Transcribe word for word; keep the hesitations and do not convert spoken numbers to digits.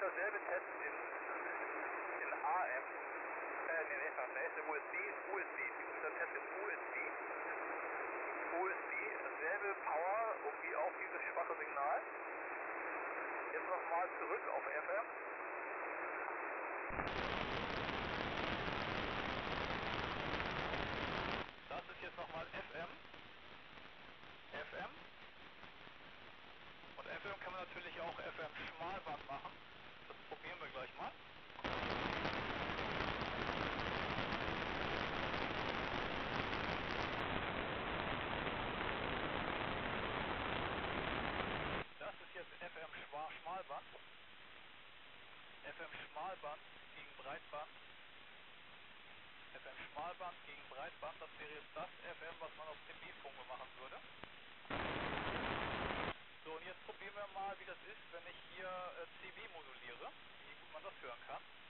dasselbe Test in, in A M. Äh, nee, nee, nee, ist eine U S B, U S B. Dieser Test in U S B. U S B, dasselbe Power, wie auch dieses schwache Signal. Jetzt nochmal zurück auf F M. Das ist jetzt nochmal F M. F M. Und F M kann man natürlich auch F M Schmalband machen. Das probieren wir gleich mal. Das ist jetzt F M Schmalband. F M Schmalband gegen Breitband. F M Schmalband gegen Breitband, das wäre jetzt das F M, was man auf dem B-Funke machen würde. So, und jetzt probieren wir mal, wie das ist, wenn ich hier äh, C B moduliere, wie gut man das hören kann.